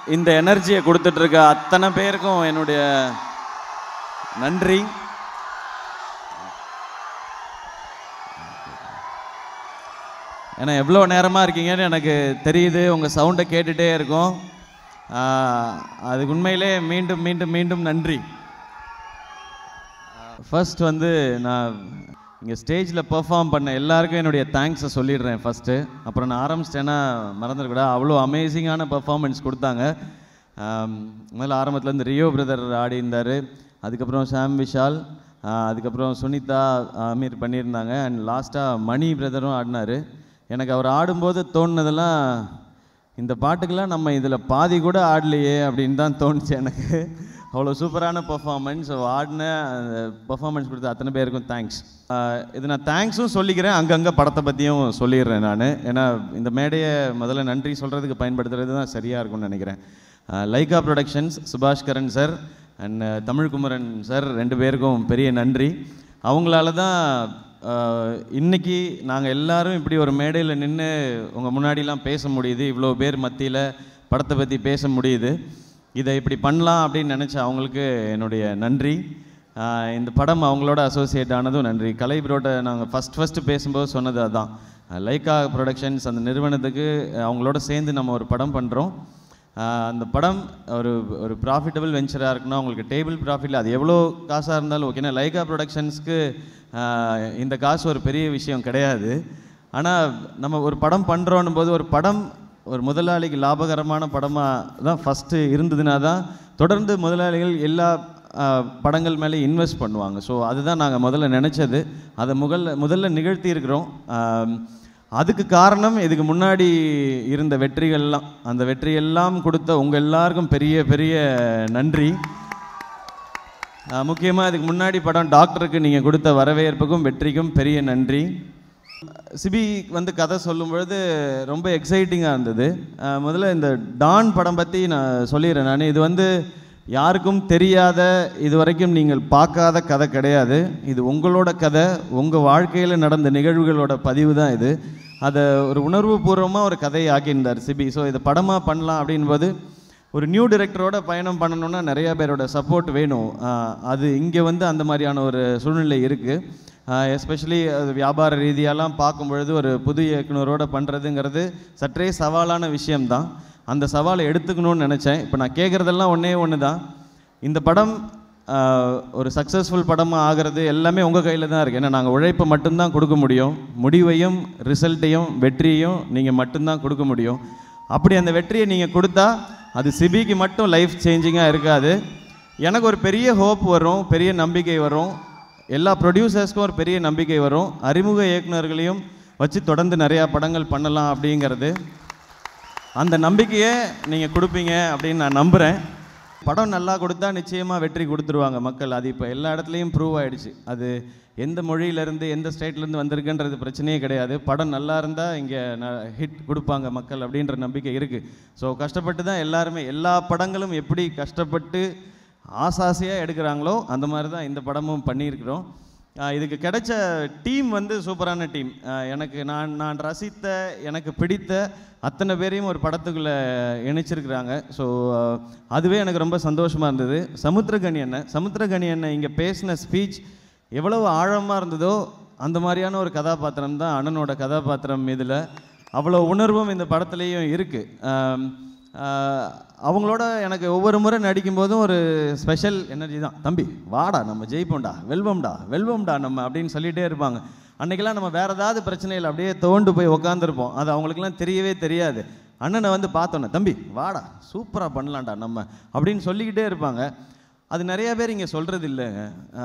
இந்த எனர்ஜியை கொடுத்துட்டு இருக்க அத்தனை பேருக்கும் என்னுடைய நன்றி. ஏன்னா எவ்வளோ நேரமாக இருக்கீங்கன்னு எனக்கு தெரியுது, உங்கள் சவுண்டை கேட்டுகிட்டே இருக்கும். அதுக்கு உண்மையிலே மீண்டும் மீண்டும் மீண்டும் நன்றி. ஃபர்ஸ்ட் வந்து நான் இங்கே ஸ்டேஜில் பெர்ஃபார்ம் பண்ண எல்லாருக்கும் என்னுடைய தேங்க்ஸை சொல்லிடுறேன் ஃபஸ்ட்டு. அப்புறம் நான் ஆரம்பிச்சிட்டேன்னா மறந்துடக்கூடாது, அவ்வளோ அமேசிங்கான பெர்ஃபார்மன்ஸ் கொடுத்தாங்க. முதல்ல ஆரம்பத்துலேருந்து ரியோ பிரதர் ஆடி இருந்தார், அதுக்கப்புறம் சாம் விஷால், அதுக்கப்புறம் சுனிதா அமீர் பண்ணியிருந்தாங்க, அண்ட் லாஸ்ட்டாக மணி பிரதரும் ஆடினார். எனக்கு அவர் ஆடும்போது தோணுனதெல்லாம், இந்த பாட்டுக்கெல்லாம் நம்ம இதில் பாதி கூட ஆடலையே அப்படின்னு தான் தோணுச்சு எனக்கு. அவ்வளோ சூப்பரான பர்ஃபார்மன்ஸ் ஆடின, அந்த பர்ஃபார்மன்ஸ் கொடுத்த அத்தனை பேருக்கும் தேங்க்ஸ். இது நான் தேங்க்ஸும் சொல்லிக்கிறேன், அங்கங்கே படத்தை பற்றியும் சொல்லிடுறேன் நான். ஏன்னா இந்த மேடையை முதல்ல நன்றி சொல்கிறதுக்கு பயன்படுத்துறது தான் சரியாக இருக்கும்னு நினைக்கிறேன். Lyca productions, Subaskaran sir and Tamilkumaran sir, ரெண்டு பேருக்கும் பெரிய நன்றி. அவங்களால தான் இன்றைக்கி நாங்கள் எல்லோரும் இப்படி ஒரு மேடையில் நின்று உங்கள் முன்னாடிலாம் பேச முடியுது, இவ்வளோ பேர் மத்தியில் படத்தை பற்றி பேச முடியுது. இதை இப்படி பண்ணலாம் அப்படின்னு நினச்ச அவங்களுக்கு என்னுடைய நன்றி. இந்த படம் அவங்களோட அசோசியேட் ஆனதும் நன்றி. கலை ப்ரோட்ட நாங்கள் ஃபஸ்ட்டு பேசும்போது சொன்னது அதுதான், லைகா ப்ரொடக்ஷன்ஸ் அந்த நிறுவனத்துக்கு அவங்களோட சேர்ந்து நம்ம ஒரு படம் பண்ணுறோம். அந்த படம் ஒரு ப்ராஃபிட்டபிள் வெஞ்சராக இருக்குன்னா, அவங்களுக்கு டேபிள் ப்ராஃபிட்டில் அது எவ்வளோ காசாக இருந்தாலும் ஓகேனா, லைகா ப்ரொடக்ஷன்ஸ்க்கு இந்த காசு ஒரு பெரிய விஷயம் கிடையாது. ஆனால் நம்ம ஒரு படம் பண்ணுறோன்னும் போது, ஒரு படம் ஒரு முதலாளிக்கு லாபகரமான படமாக தான் ஃபஸ்ட்டு இருந்ததுனா தான் தொடர்ந்து முதலாளிகள் எல்லா படங்கள் மேலே இன்வெஸ்ட் பண்ணுவாங்க. ஸோ அதுதான் நாங்கள் முதல்ல நினச்சது, அதை முதல்ல நிகழ்த்தி இருக்கிறோம். அதுக்கு காரணம் இதுக்கு முன்னாடி இருந்த வெற்றிகள்லாம், அந்த வெற்றியெல்லாம் கொடுத்த உங்கள் எல்லாருக்கும் பெரிய பெரிய நன்றி. முக்கியமாக இதுக்கு முன்னாடி படம் டாக்டருக்கு நீங்கள் கொடுத்த வரவேற்புக்கும் வெற்றிக்கும் பெரிய நன்றி. சிபி வந்து கதை சொல்லும் பொழுது ரொம்ப எக்ஸைட்டிங்காக இருந்தது. முதல்ல இந்த டான் படம் பற்றி நான் சொல்லிடுறேன். நான் இது வந்து யாருக்கும் தெரியாத, இது வரைக்கும் நீங்கள் பார்க்காத கதை கிடையாது. இது உங்களோட கதை, உங்கள் வாழ்க்கையில் நடந்த நிகழ்வுகளோட பதிவு தான் இது. அதை ஒரு உணர்வு பூர்வமாக ஒரு கதையை ஆக்கியிருந்தார் சிபி. ஸோ இதை படமாக பண்ணலாம் அப்படின்போது, ஒரு நியூ டைரக்டரோட பயணம் பண்ணணுன்னா நிறையா பேரோட சப்போர்ட் வேணும். அது இங்கே வந்து அந்த மாதிரியான ஒரு சூழ்நிலை இருக்குது. எஸ்பெஷலி அது வியாபார ரீதியாலாம் பார்க்கும் பொழுது ஒரு புது இயக்குனரோட பண்ணுறதுங்கிறது சற்றே சவாலான விஷயம்தான். அந்த சவாலை எடுத்துக்கணும்னு நினச்சேன். இப்போ நான் கேட்குறதெல்லாம் ஒன்று தான், இந்த படம் ஒரு சக்ஸஸ்ஃபுல் படமாக ஆகிறது எல்லாமே உங்கள் கையில் தான் இருக்குது. ஏன்னா நாங்கள் உழைப்பை மட்டும்தான் கொடுக்க முடியும், முடிவையும் ரிசல்ட்டையும் வெற்றியையும் நீங்கள் மட்டும்தான் கொடுக்க முடியும். அப்படி அந்த வெற்றியை நீங்கள் கொடுத்தா அது சிபிக்கு மட்டும் லைஃப் சேஞ்சிங்காக இருக்காது, எனக்கு ஒரு பெரிய ஹோப் வரும், பெரிய நம்பிக்கை வரும், எல்லா ப்ரொடியூசர்ஸ்க்கும் ஒரு பெரிய நம்பிக்கை வரும், அறிமுக இயக்குநர்களையும் வச்சு தொடர்ந்து நிறையா படங்கள் பண்ணலாம் அப்படிங்கிறது. அந்த நம்பிக்கையை நீங்கள் கொடுப்பீங்க அப்படின்னு நான் நம்புகிறேன். படம் நல்லா கொடுத்தா நிச்சயமாக வெற்றி கொடுத்துருவாங்க மக்கள். அது இப்போ எல்லா இடத்துலையும் ப்ரூவ் ஆகிடுச்சு. அது எந்த மொழியிலேருந்து எந்த ஸ்டேட்லேருந்து வந்திருக்குன்றது பிரச்சனையே கிடையாது. படம் நல்லா இருந்தால் இங்கே ஹிட் கொடுப்பாங்க மக்கள் அப்படின்ற நம்பிக்கை இருக்குது. ஸோ கஷ்டப்பட்டு தான் எல்லாருமே, எல்லா படங்களும் எப்படி கஷ்டப்பட்டு ஆசாசியாக எடுக்கிறாங்களோ அந்த மாதிரி தான் இந்த படமும் பண்ணியிருக்கிறோம். இதுக்கு கிடைச்ச டீம் வந்து சூப்பரான டீம். எனக்கு நான் ரசித்த, எனக்கு பிடித்த அத்தனை பேரையும் ஒரு படத்துக்குள்ளே இணைச்சிருக்கிறாங்க. ஸோ அதுவே எனக்கு ரொம்ப சந்தோஷமாக இருந்தது. சமுத்திரகனி அண்ணன் இங்கே பேசின ஸ்பீச் எவ்வளவு ஆழமாக இருந்ததோ அந்த மாதிரியான ஒரு கதாபாத்திரம் தான் அண்ணனோட கதாபாத்திரம். இதில் அவ்வளோ உணர்வும் இந்த படத்துலேயும் இருக்குது. அவங்களோட எனக்கு ஒவ்வொரு முறை நடிக்கும்போதும் ஒரு ஸ்பெஷல் எனர்ஜி தான். தம்பி வாடா, நம்ம ஜெயிப்போம்டா, வெல்வம்டா நம்ம அப்படின்னு சொல்லிகிட்டே இருப்பாங்க. அன்றைக்கெல்லாம் நம்ம வேறு ஏதாவது பிரச்சனையில் அப்படியே தோண்டு போய் உக்காந்துருப்போம். அது அவங்களுக்குலாம் தெரியவே தெரியாது. அண்ணனை வந்து பார்த்தோன்னே தம்பி வாடா, சூப்பராக பண்ணலாம்டா நம்ம அப்படின்னு சொல்லிக்கிட்டே இருப்பாங்க. அது நிறையா பேர் இங்கே சொல்கிறது இல்லைங்க.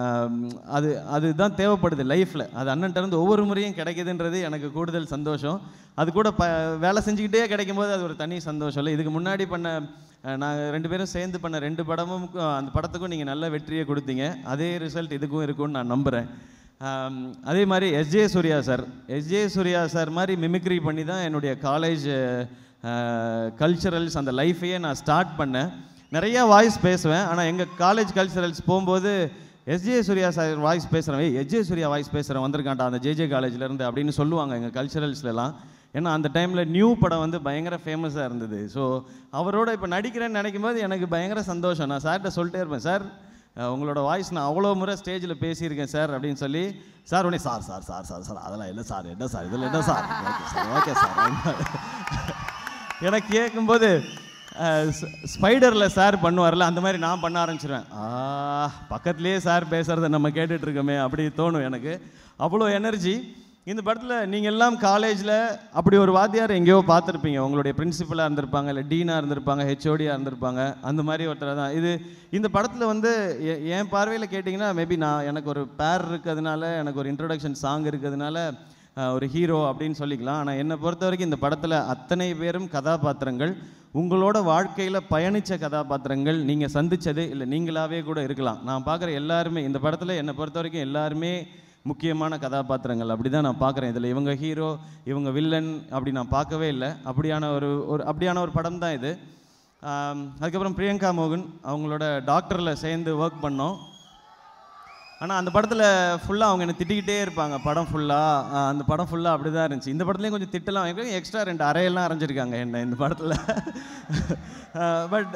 அதுதான் தேவைப்படுது லைஃப்பில். அது அண்ணன்கிட்டருந்து ஒவ்வொரு முறையும் கிடைக்குதுன்றது எனக்கு கூடுதல் சந்தோஷம். அது கூட வேலை செஞ்சுக்கிட்டே கிடைக்கும்போது அது ஒரு தனி சந்தோஷம் இல்லை. இதுக்கு முன்னாடி பண்ண நாங்கள் 2 பேரும் சேர்ந்து பண்ண 2 படமும், அந்த படத்துக்கும் நீங்கள் நல்ல வெற்றியை கொடுத்தீங்க. அதே ரிசல்ட் இதுக்கும் இருக்கும்னு நான் நம்புகிறேன். அதே மாதிரி எஸ்ஜே சூர்யா சார் மாதிரி மிமிக்ரி பண்ணி தான் என்னுடைய காலேஜ் கல்ச்சுரல்ஸ் அந்த லைஃபையே நான் ஸ்டார்ட் பண்ணேன். நிறையா வாய்ஸ் பேசுவேன். ஆனால் எங்கள் காலேஜ் கல்ச்சுரல்ஸ் போகும்போது எஸ்ஜே சூர்யா சார் வாய்ஸ் பேசுகிறேன், எஸ்ஜே சூர்யா வாய்ஸ் பேசுகிறேன் வந்திருக்காண்டா அந்த ஜேஜே காலேஜ்லேருந்து அப்படின்னு சொல்லுவாங்க எங்கள் கல்ச்சுரல்ஸ்லாம். ஏன்னா அந்த டைமில் நியூ படம் வந்து பயங்கர ஃபேமஸாக இருந்தது. ஸோ அவரோட இப்போ நடிக்கிறேன்னு நினைக்கும் போது எனக்கு பயங்கர சந்தோஷம். நான் சார்கிட்ட சொல்லிட்டே இருப்பேன், சார் உங்களோட வாய்ஸ் நான் அவ்வளோ முறை ஸ்டேஜில் பேசியிருக்கேன் சார் அப்படின்னு சொல்லி, சார் உடனே sir sir sir sir sir அதெல்லாம் இல்லை சார், என்ன சார் இதில் என்ன sir, okay sir okay sir. எனக்கு கேட்கும்போது ஸ்பைடரில் சார் பண்ணுவார்ல அந்த மாதிரி நான் பண்ண ஆரம்பிச்சிருவேன். பக்கத்துலேயே சார் பேசுகிறத நம்ம கேட்டுட்ருக்கோமே அப்படி தோணும் எனக்கு. அவ்வளோ எனர்ஜி. இந்த படத்தில் நீங்கள் எல்லாம் காலேஜில் அப்படி ஒரு வாத்தியார் எங்கேயோ பார்த்துருப்பீங்க. உங்களுடைய பிரின்சிபலாக இருந்திருப்பாங்க, இல்லை டீனாக இருந்திருப்பாங்க, ஹெச்ஓடியாக இருந்திருப்பாங்க. அந்த மாதிரி ஒருத்தர் தான் இது. இந்த படத்தில் வந்து என் பார்வையில் கேட்டிங்கன்னா மேபி எனக்கு ஒரு பேர் இருக்கிறதுனால, எனக்கு ஒரு இன்ட்ரொடக்ஷன் சாங் இருக்கிறதுனால ஒரு ஹீரோ அப்படின்னு சொல்லிக்கலாம். ஆனால் என்னை பொறுத்த வரைக்கும் இந்த படத்தில் அத்தனை பேரும் கதாபாத்திரங்கள், உங்களோட வாழ்க்கையில் பயணித்த கதாபாத்திரங்கள், நீங்கள் சந்தித்தது இல்லை நீங்களாகவே கூட இருக்கலாம். நான் பார்க்குற எல்லாருமே இந்த படத்தில் என்னை பொறுத்த வரைக்கும் எல்லாருமே முக்கியமான கதாபாத்திரங்கள். அப்படி தான் நான் பார்க்குறேன். இதில் இவங்க ஹீரோ இவங்க வில்லன் அப்படி நான் பார்க்கவே இல்லை. அப்படியான ஒரு படம் தான் இது. அதுக்கப்புறம் பிரியங்கா மோகன் அவங்களோட டாக்டரில் சேர்ந்து ஒர்க் பண்ணோம். ஆனால் அந்த படத்தில் ஃபுல்லாக அவங்க என்னை திட்டிக்கிட்டே இருப்பாங்க படம் ஃபுல்லாக. அந்த படம் ஃபுல்லாக அப்படி தான் இருந்துச்சு. இந்த படத்துலேயும் கொஞ்சம் திட்டலாம், எக்ஸ்ட்ரா 2 அறையெல்லாம் அரைஞ்சிருக்காங்க என்ன இந்த படத்தில். பட்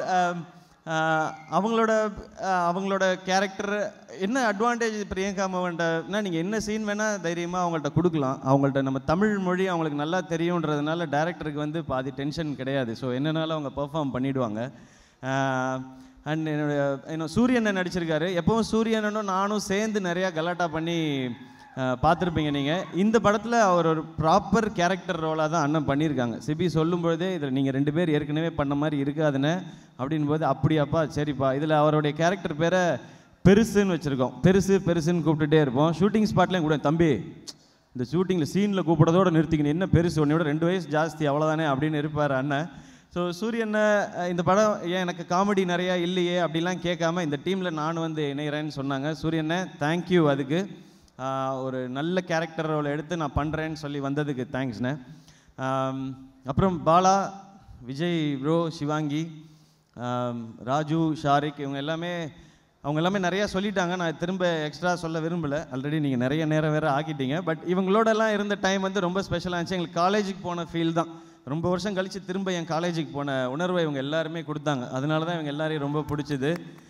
அவங்களோட கேரக்டர் என்ன அட்வான்டேஜ் பிரியங்கா மோகன்கிட்டனா, நீங்கள் என்ன சீன் வேணால் தைரியமாக அவங்கள்ட்ட கொடுக்கலாம். அவங்கள்ட்ட நம்ம தமிழ் மொழி அவங்களுக்கு நல்லா தெரியுன்றதுனால டேரக்டருக்கு வந்து பாதி டென்ஷன் கிடையாது. ஸோ என்னன்னாலும் அவங்க பெர்ஃபார்ம் பண்ணிவிடுவாங்க. அண்ட் என்னோட சூரியன் நடிச்சிருக்காரு. எப்போவும் சூரியனும் நானும் சேர்ந்து நிறையா கலாட்டா பண்ணி பார்த்துருப்பீங்க நீங்கள். இந்த படத்தில் அவர் ஒரு ப்ராப்பர் கேரக்டர் ரோலாக தான் அண்ணன் பண்ணியிருக்காங்க. சிபி சொல்லும்பொழுதே இதில் நீங்கள் 2 பேர் ஏற்கனவே பண்ண மாதிரி இருக்காதுன்னு அப்படின் போது, அப்படியாப்பா சரிப்பா. இதில் அவருடைய கேரக்டர் பேரை பெருசுன்னு வச்சுருக்கோம். பெருசுன்னு கூப்பிட்டுட்டே இருப்போம். ஷூட்டிங் ஸ்பாட்லேயும் கூட, தம்பி இந்த ஷூட்டிங்கில் சீனில் கூப்பிட்றதோடு நிறுத்திக்கணும், என்ன பெருசு உன்னையோட 2 வயசு ஜாஸ்தி அவ்வளோதானே அப்படின்னு இருப்பார் அண்ணன். ஸோ சூரியனை இந்த படம் ஏன் எனக்கு காமெடி நிறையா இல்லையே அப்படிலாம் கேட்காம இந்த டீமில் நான் வந்து இணைகிறேன்னு சொன்னாங்க. சூரியனை தேங்க்யூ. அதுக்கு ஒரு நல்ல கேரக்டர் ரோல் எடுத்து நான் பண்ணுறேன்னு சொல்லி வந்ததுக்கு தேங்க்ஸ்ண்ணே. அப்புறம் பாலா, விஜய் ப்ரோ, சிவாங்கி, ராஜு, ஷாரிக் அவங்க எல்லாமே நிறையா சொல்லிட்டாங்க. நான் திரும்ப எக்ஸ்ட்ரா சொல்ல விரும்பலை. ஆல்ரெடி நீங்கள் நிறைய நேரம் வேறு ஆக்கிட்டீங்க. பட் இவங்களோடலாம் இருந்த டைம் வந்து ரொம்ப ஸ்பெஷலாக இருந்துச்சு. எங்களுக்கு காலேஜுக்கு போன ஃபீல் தான். ரொம்ப வருஷம் கழித்து திரும்ப என் காலேஜுக்கு போன உணர்வை இவங்க எல்லாருமே கொடுத்தாங்க. அதனால தான் இவங்க எல்லாரையும் ரொம்ப பிடிச்சிது.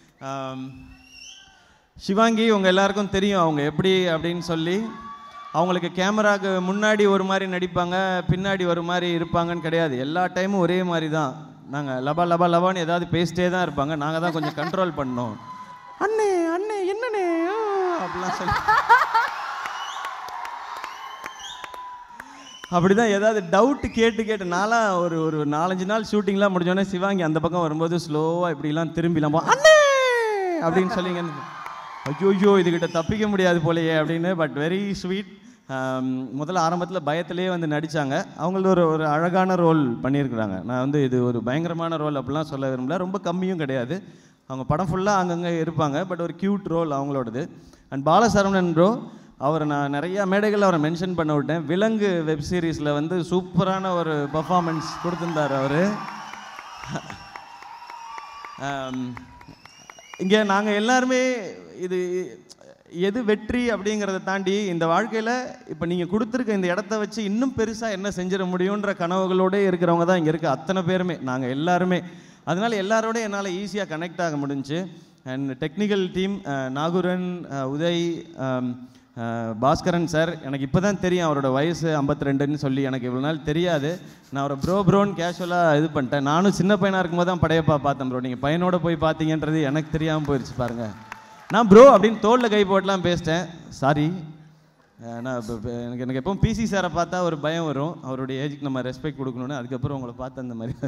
சிவாங்கி உங்கள் எல்லாருக்கும் தெரியும் அவங்க எப்படி அப்படின்னு சொல்லி. அவங்களுக்கு கேமராவுக்கு முன்னாடி ஒரு மாதிரி நடிப்பாங்க, பின்னாடி ஒரு மாதிரி இருப்பாங்கன்னு கிடையாது. எல்லா டைமும் ஒரே மாதிரி தான். நாங்கள் லபான்னு ஏதாவது பேசிட்டே தான் இருப்பாங்க. நாங்கள் தான் கொஞ்சம் கண்ட்ரோல் பண்ணோம். அண்ணே என்னண்ணே அப்படிலாம் சொல்லி அப்படி தான் ஏதாவது டவுட்டு கேட்டு நான்லாம் ஒரு 4-5 நாள் ஷூட்டிங்லாம் முடிஞ்சோடனே சிவாங்கி அந்த பக்கம் வரும்போது ஸ்லோவாக இப்படிலாம் திரும்பிலாம் அண்ணே அப்படின்னு சொல்லிங்க. ஐயோ இதுக்கிட்ட தப்பிக்க முடியாது போலையே அப்படின்னு. But very sweet. முதல்ல ஆரம்பத்தில் பயத்திலே வந்து நடித்தாங்க. அவங்கள ஒரு அழகான ரோல் பண்ணியிருக்கிறாங்க. நான் வந்து இது ஒரு பயங்கரமான ரோல் அப்படிலாம் சொல்ல விரும்பல. ரொம்ப கம்மியும் கிடையாது. அவங்க படம் ஃபுல்லாக அங்கங்கே இருப்பாங்க. பட் ஒரு க்யூட் ரோல் அவங்களோடது. அண்ட் பாலசரவணன் ப்ரோ, அவரை நான் நிறையா மேடைகளில் அவரை மென்ஷன் பண்ண விட்டேன். விலங்கு வெப் சீரிஸில் வந்து சூப்பரான ஒரு பர்ஃபார்மன்ஸ் கொடுத்துருந்தார் அவர். இங்கே நாங்கள் எல்லாருமே எது வெற்றி அப்படிங்கிறத தாண்டி இந்த வாழ்க்கையில் இப்போ நீங்கள் கொடுத்துருக்க இந்த இடத்த வச்சு இன்னும் பெருசாக என்ன செஞ்சிட முடியுன்ற கனவுகளோடு இருக்கிறவங்க தான் இங்கே இருக்க அத்தனை பேருமே, நாங்கள் எல்லாருமே. அதனால் எல்லாரோட என்னால் ஈஸியாக கனெக்ட் ஆக முடிஞ்சு. And technical team Nagooran, Uday, Baskaran sir. எனக்கு இப்போ தான் தெரியும் அவரோட வயசு 52ன்னு சொல்லி. எனக்கு இவ்வளோ நாள் தெரியாது. நான் அவரை ப்ரோன்னு கேஷுவலாக இது பண்ணிட்டேன். நானும் சின்ன பையனாக இருக்கும்போது தான் படையப்பா பார்த்தேன் ப்ரோ. நீங்கள் பையனோட போய் பார்த்தீங்கன்றது எனக்கு தெரியாமல் போயிடுச்சு பாருங்கள். நான் ப்ரோ அப்படின்னு தோளில் கை போட்டலாம் பேசிட்டேன். சாரி. நான் எனக்கு எப்பவும் பிசி சாரை பார்த்தா ஒரு பயம் வரும். அவருடைய ஏஜுக்கு நம்ம ரெஸ்பெக்ட் கொடுக்கணுன்னு. அதுக்கப்புறம் உங்களை பார்த்து அந்த மாதிரி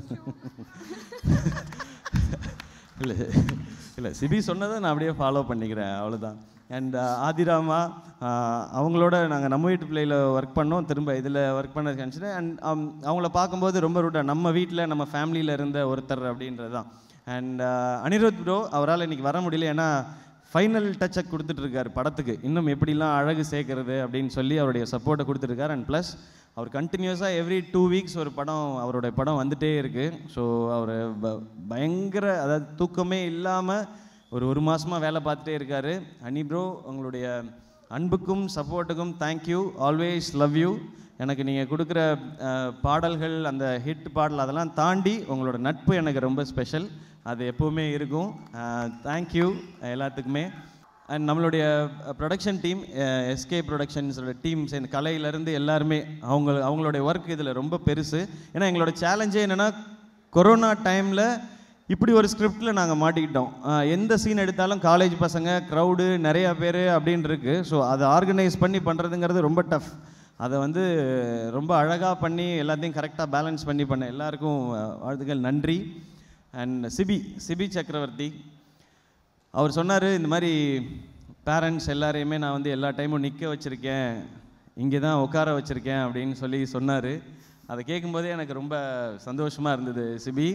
இல்லை சிபி சொன்னதை நான் அப்படியே ஃபாலோ பண்ணிக்கிறேன், அவ்வளோதான். அண்ட் ஆதிராமா, அவங்களோட நாங்கள் நம்ம வீட்டு பிள்ளையில் ஒர்க் பண்ணோம். திரும்ப இதில் ஒர்க் பண்ண நினச்சிட்டு. அண்ட் அவங்கள பார்க்கும்போது ரொம்ப ரூட்டாக நம்ம வீட்டில் நம்ம ஃபேமிலியில் இருந்த ஒருத்தர் அப்படின்றது தான். அண்ட் அனிருத் ப்ரோ, அவரால் இன்றைக்கி வர முடியல. ஏன்னா ஃபைனல் டச்சை கொடுத்துட்ருக்காரு படத்துக்கு. இன்னும் எப்படிலாம் அழகு சேர்க்கறது அப்படின்னு சொல்லி அவருடைய சப்போர்ட்டை கொடுத்துருக்காரு. அண்ட் ப்ளஸ் அவர் கண்டினியூஸாக எவ்ரி 2 வீக்ஸ் ஒரு படம், அவருடைய படம் வந்துகிட்டே இருக்குது. ஸோ அவர் பயங்கர, அதாவது தூக்கமே இல்லாமல் ஒரு மாதமாக வேலை பார்த்துட்டே இருக்கார். அனி ப்ரோ, உங்களுடைய அன்புக்கும் சப்போர்ட்டுக்கும் தேங்க்யூ, ஆல்வேஸ் லவ் யூ. எனக்கு நீங்கள் கொடுக்குற பாடல்கள், அந்த ஹிட் பாடல் அதெல்லாம் தாண்டி உங்களோட நட்பு எனக்கு ரொம்ப ஸ்பெஷல். அது எப்போவுமே இருக்கும். தேங்க்யூ எல்லாத்துக்குமே. அண்ட் நம்மளுடைய ப்ரொடக்ஷன் டீம், எஸ்கே ப்ரொடக்ஷன்ஸோட டீம் சேர்ந்து கலையிலேருந்து எல்லாருமே அவங்களுடைய ஒர்க் இதில் ரொம்ப பெருசு. ஏன்னா எங்களோட சேலஞ்சே என்னென்னா, கொரோனா டைமில் இப்படி ஒரு ஸ்கிரிப்டில் நாங்கள் மாட்டிக்கிட்டோம். எந்த சீன் எடுத்தாலும் காலேஜ் பசங்க, க்ரௌடு, நிறையா பேர் அப்படின்னு இருக்குது. ஸோ அதை ஆர்கனைஸ் பண்ணி பண்ணுறதுங்கிறது ரொம்ப டஃப். அதை வந்து ரொம்ப அழகாக பண்ணி எல்லாத்தையும் கரெக்டாக பேலன்ஸ் பண்ண எல்லாருக்கும் வாழ்த்துக்கள், நன்றி. அண்ட் சிபி சக்கரவர்த்தி அவர் சொன்னார், இந்த மாதிரி பேரண்ட்ஸ் எல்லாரையுமே நான் வந்து எல்லா டைமும் நிற்க வச்சுருக்கேன், இங்கே தான் உட்கார வச்சுருக்கேன் அப்படின்னு சொல்லி சொன்னார். அதை கேட்கும்போதே எனக்கு ரொம்ப சந்தோஷமாக இருந்தது. சிபி,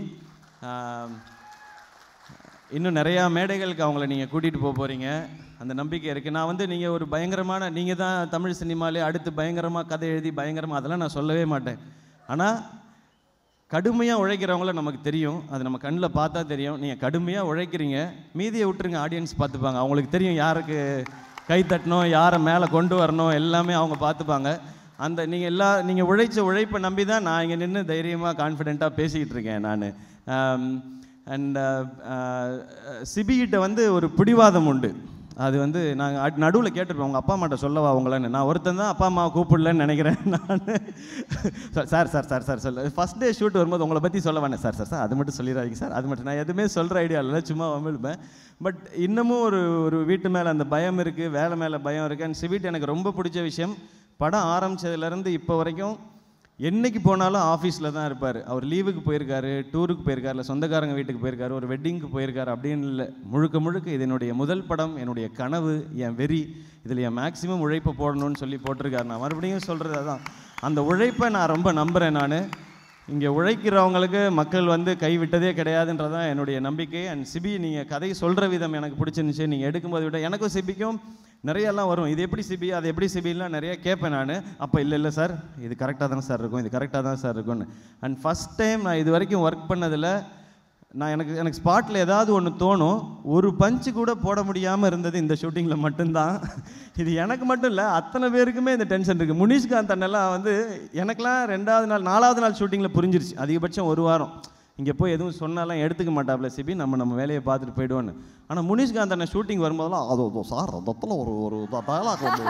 இன்னும் நிறையா மேடைகளுக்கு அவங்கள நீங்கள் கூட்டிகிட்டு போக போகிறீங்க, அந்த நம்பிக்கை இருக்குது. நான் வந்து நீங்கள் ஒரு பயங்கரமான, நீங்கள் தான் தமிழ் சினிமாலே அடுத்து பயங்கரமாக கதை எழுதி பயங்கரமாக, அதெல்லாம் நான் சொல்லவே மாட்டேன். ஆனால் கடுமையாக உழைக்கிறவங்கள நமக்கு தெரியும், அது நம்ம கண்ணில் பார்த்தா தெரியும். நீங்கள் கடுமையாக உழைக்கிறீங்க, மீதியை விட்டுருங்க, ஆடியன்ஸ் பார்த்துப்பாங்க. அவங்களுக்கு தெரியும் யாருக்கு கை தட்டணும், யாரை மேலே கொண்டு வரணும், எல்லாமே அவங்க பார்த்துப்பாங்க. அந்த நீங்கள் உழைச்ச உழைப்பை நம்பி தான் நான் இங்கே நின்று தைரியமாக கான்ஃபிடெண்ட்டாக பேசிக்கிட்டு இருக்கேன் நான். அண்ட் சிபிகிட்ட வந்து ஒரு பிடிவாதம் உண்டு. அது வந்து நாங்கள் நடுவில் கேட்டிருப்போம், உங்கள் அப்பா அம்மாட்ட சொல்லவா உங்களன்னு. நான் ஒருத்தன் தான் அப்பா அம்மா கூப்பிடலன்னு நினைக்கிறேன் நான். சார் சொல்ல ஃபஸ்ட் டே ஷூட் வரும்போது உங்களை பற்றி சொல்ல வேணேன் சார் அது மட்டும் சொல்லிடாதீங்க சார், அது மட்டும். நான் எதுவுமே சொல்கிற ஐடியா இல்லை, சும்மா வம்பிழுப்பேன். பட் இன்னமும் ஒரு வீட்டு மேலே அந்த பயம் இருக்குது, வேலை மேலே பயம் இருக்குது. அண்ட் சிபிட்டு எனக்கு ரொம்ப பிடிச்ச விஷயம், படம் ஆரம்பித்ததுலேருந்து இப்போ வரைக்கும் என்றைக்கு போனாலும் ஆஃபீஸில் தான் இருப்பார். அவர் லீவுக்கு போயிருக்காரு, டூருக்கு போயிருக்காரு, இல்லை சொந்தக்காரங்க வீட்டுக்கு போயிருக்காரு, ஒரு வெட்டிங்க்கு போயிருக்காரு அப்படின்னு இல்லை. முழுக்க இது என்னுடைய முதல் படம், என்னுடைய கனவு, என் வெறி, இதில் என் மேக்ஸிமம் உழைப்பை போடணும்னு சொல்லி போட்டிருக்காரு. நான் மறுபடியும் சொல்கிறது அதான், அந்த உழைப்பை நான் ரொம்ப நம்புகிறேன். நான் இங்கே உழைக்கிறவங்களுக்கு மக்கள் வந்து கைவிட்டதே கிடையாதுன்றதான் என்னுடைய நம்பிக்கை. அண்ட் சிபி, நீங்கள் கதை சொல்கிற விதம் எனக்கு பிடிச்சிருந்துச்சு. நீங்கள் எடுக்கும்போது விட எனக்கும் சிபிக்கும் நிறையெல்லாம் வரும், இது எப்படி சிபி, அது எப்படி சிபிலாம் நிறையா கேட்பேன் நான். அப்போ இல்லை சார், இது கரெக்டாக தான் சார் இருக்கும், இது கரெக்டாக தான் சார் இருக்கும்னு. அண்ட் ஃபஸ்ட் டைம் நான் இது வரைக்கும் ஒர்க் பண்ணதில் நான் எனக்கு ஸ்பாட்டில் ஏதாவது ஒன்று தோணும், ஒரு பஞ்சு கூட போட முடியாமல் இருந்தது இந்த ஷூட்டிங்கில் மட்டும்தான். இது எனக்கு மட்டும் இல்லை, அத்தனை பேருக்குமே இந்த டென்ஷன் இருக்குது. முனிஷ்காந்த் அண்ணெல்லாம் வந்து எனக்கெலாம் 2வது நாள் 4வது நாள் ஷூட்டிங்கில் புரிஞ்சிருச்சு. அதிகபட்சம் 1 வாரம் இங்கே போய் எதுவும் சொன்னாலாம் எடுத்துக்க மாட்டாப்ல சிபி, நம்ம வேலையை பார்த்துட்டு போய்டுவோன்னு. ஆனால் முனிஷ்காந்த் அண்ணன் ஷூட்டிங் வரும்போதெல்லாம் அதோ சார் அதத்தில் ஒரு டயலாக் வந்து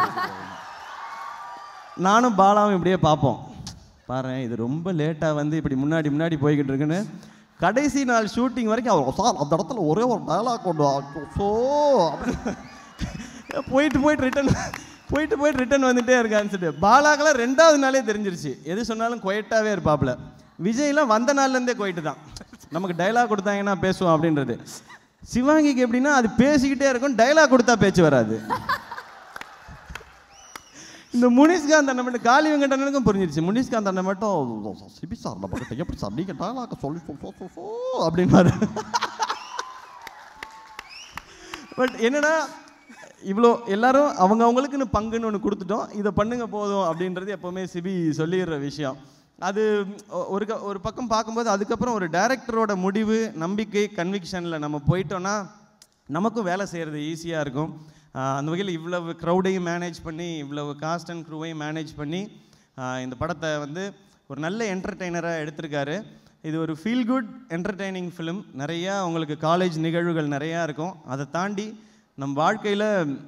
நானும் பாலாவும் இப்படியே பார்ப்போம், பாரு இது ரொம்ப லேட்டாக வந்து இப்படி முன்னாடி போய்கிட்டு இருக்குன்னு. கடைசி நாள் ஷூட்டிங் வரைக்கும் அவர் சார் அந்த இடத்துல ஒரே ஒரு டயலாக் கொண்டு ஸோ போயிட்டு ரிட்டன் வந்துகிட்டே இருக்கான்னு சொல்லிட்டு. பாலாக்கெல்லாம் 2வது நாளே தெரிஞ்சிருச்சு, எது சொன்னாலும் குவைட்டாகவே இருப்பாப்புல. விஜய்லாம் வந்த நாள்லேருந்தே குவைட்டு தான், நமக்கு டைலாக் கொடுத்தாங்கன்னா பேசுவோம் அப்படின்றது. சிவாங்கிக்கு எப்படின்னா அது பேசிக்கிட்டே இருக்கும், டைலாக் கொடுத்தா பேச்சு வராது. இந்த முனிஷ்காந்த் அண்ணன் மட்டும், காளி வெங்கடனுக்கும் புரிஞ்சிருச்சு, முனிஷ்காந்த் அண்ணன் மட்டும் சிபி சார் நம்ம எப்படி சார் நீங்கள் டைலாக சொல்லி அப்படின்னாரு. பட் என்னன்னா, இவ்வளோ எல்லாரும் அவங்களுக்குன்னு பங்குன்னு ஒன்று கொடுத்துட்டோம், இதை பண்ணுங்க போதும் அப்படின்றது எப்போவுமே சிபி சொல்லிடுற விஷயம். அது ஒரு பக்கம் பார்க்கும்போது அதுக்கப்புறம் ஒரு டைரக்டரோட முடிவு, நம்பிக்கை, கன்விக்ஷனில் நம்ம போயிட்டோன்னா நமக்கும் வேலை செய்கிறது ஈஸியாக இருக்கும். அந்த வகையில் இவ்வளவு க்ரௌடையும் மேனேஜ் பண்ணி, இவ்வளவு காஸ்ட் அண்ட் க்ரூவையும் மேனேஜ் பண்ணி இந்த படத்தை வந்து ஒரு நல்ல என்டர்டெய்னராக எடுத்திருக்காரு. இது ஒரு ஃபீல் குட் என்டர்டெய்னிங் ஃபிலிம். நிறையா உங்களுக்கு காலேஜ் நிகழ்வுகள் நிறையா இருக்கும். அதை தாண்டி நம்ம வாழ்க்கையில்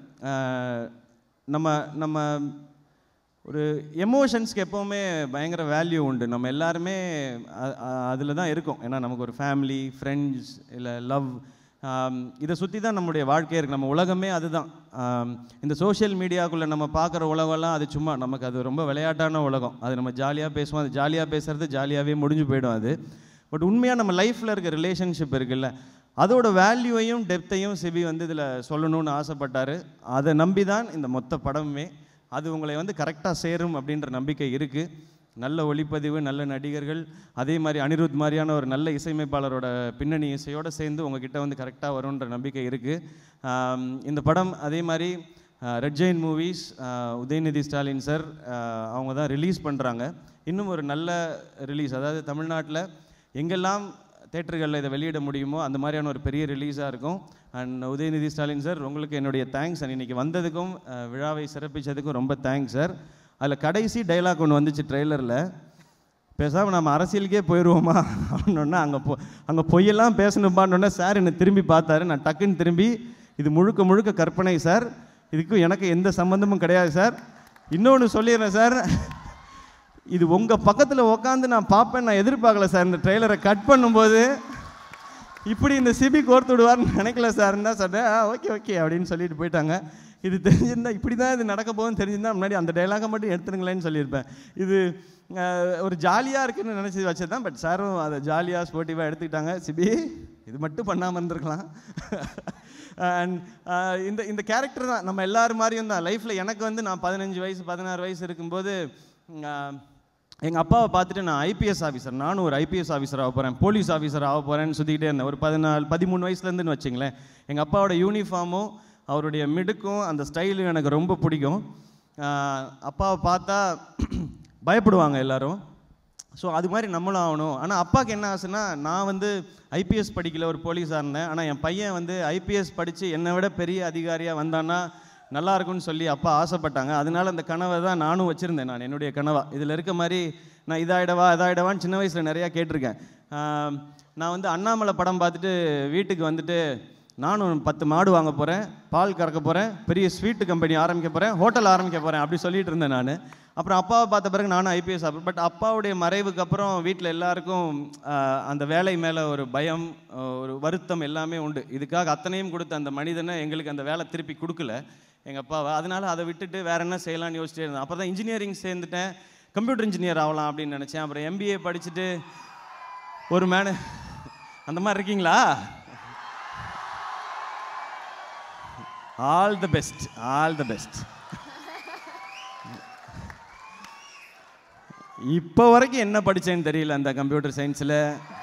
நம்ம ஒரு எமோஷன்ஸ்க்கு எப்போவுமே பயங்கர வேல்யூ உண்டு. நம்ம எல்லாருமே அதில் தான் இருக்கோம். ஏன்னா நமக்கு ஒரு ஃபேமிலி, ஃப்ரெண்ட்ஸ், இல்லை லவ், இதை சுற்றி தான் நம்முடைய வாழ்க்கையே இருக்குது. நம்ம உலகமே அதுதான். இந்த சோஷியல் மீடியாவுக்குள்ளே நம்ம பார்க்குற உலகம்லாம் அது சும்மா நமக்கு அது ரொம்ப விளையாட்டான உலகம். அது நம்ம ஜாலியாக பேசுவோம், அது ஜாலியாக பேசுகிறது ஜாலியாகவே முடிஞ்சு போயிடும் அது. பட் உண்மையாக நம்ம லைஃப்பில் இருக்க ரிலேஷன்ஷிப் இருக்குல்ல, அதோட வேல்யூவையும் டெப்த்தையும் சிபி வந்து இதில் சொல்லணும்னு ஆசைப்பட்டார். அதை நம்பி தான் இந்த மொத்த படமுமே. அது உங்களை வந்து கரெக்டாக சேரும் அப்படின்ற நம்பிக்கை இருக்குது. நல்ல ஒளிப்பதிவு, நல்ல நடிகர்கள், அதே மாதிரி அனிருத் மாதிரியான ஒரு நல்ல இசையமைப்பாளரோட பின்னணி இசையோடு சேர்ந்து உங்ககிட்ட வந்து கரெக்டாக வரும்ன்ற நம்பிக்கை இருக்குது. இந்த படம் அதே மாதிரி Red Giant Movies, Udhayanidhi Stalin sir அவங்க தான் ரிலீஸ் பண்ணுறாங்க. இன்னும் ஒரு நல்ல ரிலீஸ், அதாவது தமிழ்நாட்டில் எங்கெல்லாம் தேட்டர்களில் இதை வெளியிட முடியுமோ அந்த மாதிரியான ஒரு பெரிய ரிலீஸாக இருக்கும். அண்ட் உதயநிதி ஸ்டாலின் சார், உங்களுக்கு என்னுடைய தேங்க்ஸ். அண்ட் இன்றைக்கி வந்ததுக்கும் விழாவை சிறப்பித்ததுக்கும் ரொம்ப தேங்க்ஸ் சார். அதில் கடைசி டைலாக் ஒன்று வந்துச்சு ட்ரெய்லரில், பேசாமல் நம்ம அரசியலுக்கே போயிடுவோமா அப்படின்னோன்னா, அங்கே பொய்யெல்லாம் பேசணும்பான்னொன்னே சார் என்னை திரும்பி பார்த்தாரு. நான் டக்குன்னு திரும்பி, இது முழுக்க முழுக்க கற்பனை சார், இதுக்கும் எனக்கு எந்த சம்மந்தமும் கிடையாது சார். இன்னொன்று சொல்லிடுறேன் சார், இது உங்கள் பக்கத்தில் உட்காந்து நான் பார்ப்பேன், நான் எதிர்பார்க்கல சார். இந்த ட்ரெய்லரை கட் பண்ணும்போது இப்படி இந்த சிபி கோர்த்து விடுவார்னு நினைக்கல சார்ன்னு தான் சொன்னேன். ஓகே ஓகே அப்படின்னு சொல்லிட்டு போயிட்டாங்க. இது தெரிஞ்சிருந்தா, இப்படி தான் இது நடக்க போகுதுன்னு தெரிஞ்சிருந்தா முன்னாடி அந்த டைலாகை மட்டும் எடுத்துருங்களேன்னு சொல்லியிருப்பேன். இது ஒரு ஜாலியாக இருக்குன்னு நினச்சி வச்சது தான். பட் சாரும் அதை ஜாலியாக ஸ்போர்ட்டிவாக எடுத்துக்கிட்டாங்க. சிபி இது மட்டும் பண்ணாமல் இருந்திருக்கலாம். அண்ட் இந்த கேரக்டர் தான் நம்ம எல்லாரும் மாதிரியும் தான் லைஃப்பில். எனக்கு வந்து நான் 15 வயசு 16 வயசு இருக்கும்போது எங்கள் அப்பாவை பார்த்துட்டு நான் ஐபிஎஸ் ஆஃபீஸர், நானும் ஒரு ஐபிஎஸ் ஆஃபீஸர் ஆக போகிறேன், போலீஸ் ஆஃபீஸர் ஆக போகிறேன்னு சுற்றிக்கிட்டே இருந்தேன். ஒரு 13 வயசுலேருந்துன்னு வச்சுங்களேன். எங்கள் அப்பாவோட யூனிஃபார்மும் அவருடைய மிடுக்கும் அந்த ஸ்டைலும் எனக்கு ரொம்ப பிடிக்கும். அப்பாவை பார்த்தா பயப்படுவாங்க எல்லோரும். ஸோ அது மாதிரி நம்மளும் ஆகணும். ஆனால் அப்பாவுக்கு என்ன ஆசைன்னா, நான் வந்து ஐபிஎஸ் படிக்கல, ஒரு போலீஸாக இருந்தேன். ஆனால் என் பையன் வந்து ஐபிஎஸ் படித்து என்னை விட பெரிய அதிகாரியாக வந்தான்னா நல்லா இருக்குன்னு சொல்லி அப்பா ஆசைப்பட்டாங்க. அதனால அந்த கனவை தான் நானும் வச்சுருந்தேன். நான் என்னுடைய கனவா இதில் இருக்க மாதிரி நான் இதாகிடவான்னு சின்ன வயசில் நிறையா கேட்டிருக்கேன். நான் வந்து அண்ணாமலை படம் பார்த்துட்டு வீட்டுக்கு வந்துட்டு, நானும் 10 மாடு வாங்க போகிறேன், பால் கறக்க போகிறேன், பெரிய ஸ்வீட்டு கம்பெனி ஆரம்பிக்க போகிறேன், ஹோட்டல் ஆரம்பிக்க போகிறேன் அப்படி சொல்லிட்டு இருந்தேன் நான். அப்புறம் அப்பாவை பார்த்த பிறகு நானும் ஐபிஎஸ் ஆஃபீஸர். பட் அப்பாவுடைய மறைவுக்கு அப்புறம் வீட்டில் எல்லாருக்கும் அந்த வேலை மேலே ஒரு பயம், ஒரு வருத்தம் எல்லாமே உண்டு. இதுக்காக அத்தனையும் கொடுத்த அந்த மனிதனை எங்களுக்கு அந்த வேலை திருப்பி கொடுக்கல எங்கள் அப்பாவை. அதனால் அதை விட்டுட்டு வேறு என்ன செய்யலான்னு யோசிச்சிட்டே இருந்தேன். அப்புறம் தான் இன்ஜினியரிங் சேர்ந்துட்டேன், கம்ப்யூட்டர் இன்ஜினியர் ஆகலாம் அப்படின்னு நினச்சேன். அப்புறம் எம்பிஏ படிச்சுட்டு ஒரு அந்த மாதிரி இருக்கீங்களா? All the best, all the best. இப்போ வரைக்கும் என்ன படித்தேன்னு தெரியல அந்த கம்ப்யூட்டர் சயின்ஸில்.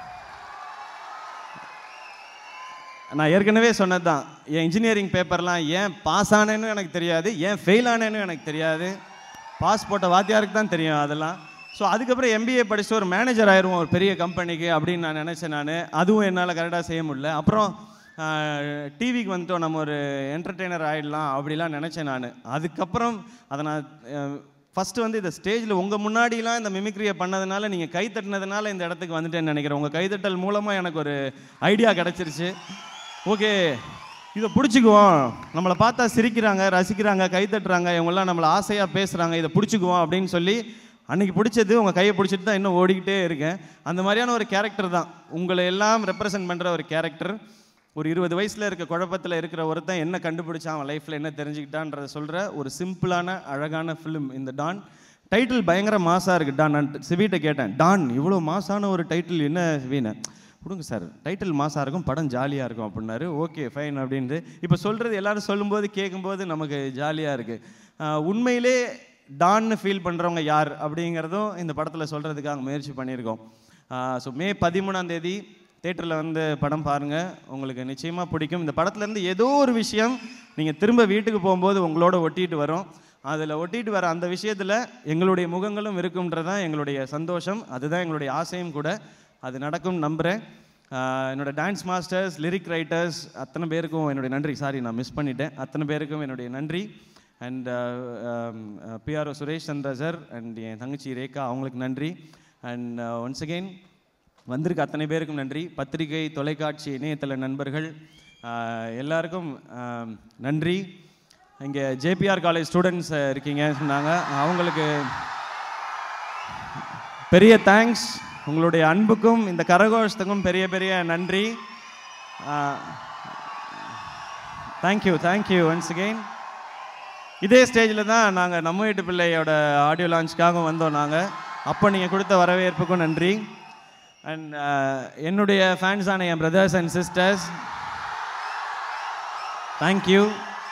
நான் ஏற்கனவே சொன்னது தான், என் இன்ஜினியரிங் பேப்பர்லாம் ஏன் பாஸ் ஆனேன்னு எனக்கு தெரியாது, ஏன் ஃபெயில் ஆனேன்னு எனக்கு தெரியாது. பாஸ் போட்ட வாத்தியாருக்கு தான் தெரியும் அதெல்லாம். ஸோ அதுக்கப்புறம் எம்பிஏ படிச்சுட்டு ஒரு மேனேஜர் ஆயிடுவோம் ஒரு பெரிய கம்பெனிக்கு அப்படின்னு நான் நினச்சேன். நான் அதுவும் என்னால் கரெக்டாக செய்ய முடியல. அப்புறம் டிவிக்கு வந்துட்டோம், நம்ம ஒரு என்டர்டெய்னர் ஆகிடலாம் அப்படிலாம் நினச்சேன் நான். அதுக்கப்புறம் அதை நான் ஃபஸ்ட்டு வந்து இந்த ஸ்டேஜில் உங்கள் முன்னாடிலாம் இந்த மிமிக்ரியை பண்ணதுனால, நீங்கள் கை தட்டினதுனால இந்த இடத்துக்கு வந்துட்டேன்னு நினைக்கிறேன். உங்கள் கைத்தட்டல் மூலமாக எனக்கு ஒரு ஐடியா கிடச்சிருச்சு. ஓகே, இதை பிடிச்சிக்குவோம், நம்மளை பார்த்தா சிரிக்கிறாங்க, ரசிக்கிறாங்க, கைத்தட்டுறாங்க, இவங்கெல்லாம் நம்மளை ஆசையாக பேசுகிறாங்க, இதை பிடிச்சிக்குவோம் அப்படின்னு சொல்லி அன்றைக்கி பிடிச்சது உங்கள் கையை பிடிச்சிட்டு தான் இன்னும் ஓடிக்கிட்டே இருக்கேன். அந்த மாதிரியான ஒரு கேரக்டர் தான், உங்களை எல்லாம் ரெப்ரசன்ட் பண்ணுற ஒரு கேரக்டர். ஒரு 20 வயசில் இருக்க குழப்பத்தில் இருக்கிற ஒருத்தன் என்ன கண்டுபிடிச்சான், அவன் லைஃப்பில் என்ன தெரிஞ்சுக்கிட்டான்றதை சொல்கிற ஒரு சிம்பிளான அழகான ஃபிலிம் இந்த டான். டைட்டில் பயங்கர மாசாக இருக்குது டான். நான் சிவிட்ட கேட்டேன், டான் இவ்வளோ மாசான ஒரு டைட்டில் என்ன சிவின்னு? கொடுங்க சார், டைட்டில் மாசாக இருக்கும், படம் ஜாலியாக இருக்கும் அப்படின்னாரு. ஓகே ஃபைன் அப்படின்ட்டு இப்போ சொல்கிறது எல்லோரும் சொல்லும்போது கேட்கும்போது நமக்கு ஜாலியாக இருக்குது. உண்மையிலே டான்னு ஃபீல் பண்ணுறவங்க யார் அப்படிங்கிறதும் இந்த படத்தில் சொல்கிறதுக்காக முயற்சி பண்ணியிருக்கோம். ஸோ மே 13ஆம் தேதி தேட்டரில் வந்து படம் பாருங்கள், உங்களுக்கு நிச்சயமாக பிடிக்கும். இந்த படத்துலேருந்து ஏதோ ஒரு விஷயம் நீங்கள் திரும்ப வீட்டுக்கு போகும்போது உங்களோட ஒட்டிட்டு வரும். அதில் ஒட்டிட்டு வர அந்த விஷயத்தில் எங்களுடைய முகங்களும் இருக்கும்ன்றதான் எங்களுடைய சந்தோஷம், அதுதான் எங்களுடைய ஆசையும் கூட. அது நடக்கும் நம்புகிறேன். என்னோடய டான்ஸ் மாஸ்டர்ஸ், லிரிக் ரைட்டர்ஸ் அத்தனை பேருக்கும் என்னுடைய நன்றி. சாரி நான் மிஸ் பண்ணிட்டேன். அத்தனை பேருக்கும் என்னுடைய நன்றி. And PRO Suresh Chandra sir and என் தங்கச்சி ரேகா, அவங்களுக்கு நன்றி. அண்ட் ஒன்ஸ் அகெயின் வந்திருக்க அத்தனை பேருக்கும் நன்றி. பத்திரிகை, தொலைக்காட்சி, இணையதள நண்பர்கள் எல்லாருக்கும் நன்றி. இங்கே ஜேபிஆர் காலேஜ் ஸ்டூடெண்ட்ஸ் இருக்கீங்க சொன்னாங்க, அவங்களுக்கு பெரிய தேங்க்ஸ். உங்களுடைய அன்புக்கும் இந்த கரகோஷத்துக்கும் பெரிய பெரிய நன்றி. Thank you thank you once again. இதே ஸ்டேஜில் தான் நாங்கள் நம்ம வீட்டு பிள்ளையோட ஆடியோ லான்ச்சுக்காக வந்தோம் நாங்கள். அப்போ நீங்கள் கொடுத்த வரவேற்புக்கும் நன்றி. அண்ட் என்னுடைய ஃபேன்ஸான என் brothers and sisters, thank you.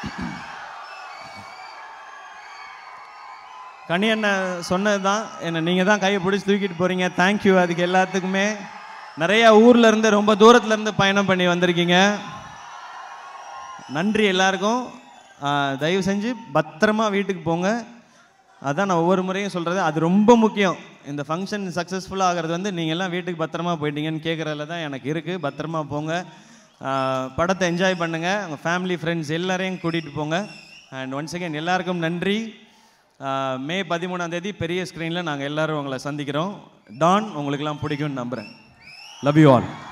Kani அண்ணன் சொன்னது தான், என்னை நீங்கள் தான் கையை பிடிச்சி தூக்கிட்டு போகிறீங்க. தேங்க்யூ. அதுக்கு எல்லாத்துக்குமே நிறையா ஊர்லேருந்து ரொம்ப தூரத்துலேருந்து பயணம் பண்ணி வந்திருக்கீங்க. நன்றி எல்லாருக்கும். தயவு செஞ்சு பத்திரமா வீட்டுக்கு போங்க. அதான் நான் ஒவ்வொரு முறையும் சொல்கிறது, அது ரொம்ப முக்கியம். இந்த ஃபங்க்ஷன் சக்ஸஸ்ஃபுல்லாக ஆகிறது வந்து நீங்கள் எல்லாம் வீட்டுக்கு பத்திரமா போயிட்டீங்கன்னு கேட்குறதுல தான் எனக்கு இருக்குது. பத்திரமா போங்க, படத்தை என்ஜாய் பண்ணுங்கள், உங்கள் ஃபேமிலி ஃப்ரெண்ட்ஸ் எல்லாரையும் கூட்டிகிட்டு போங்க. அண்ட் ஒன்ஸ் அகேன் எல்லாருக்கும் நன்றி. மே 13 பெரிய ஸ்க்ரீனில் நாங்கள் எல்லோரும் உங்களை சந்திக்கிறோம். டான் உங்களுக்கெல்லாம் பிடிக்கும்னு நம்புகிறேன். Love you all.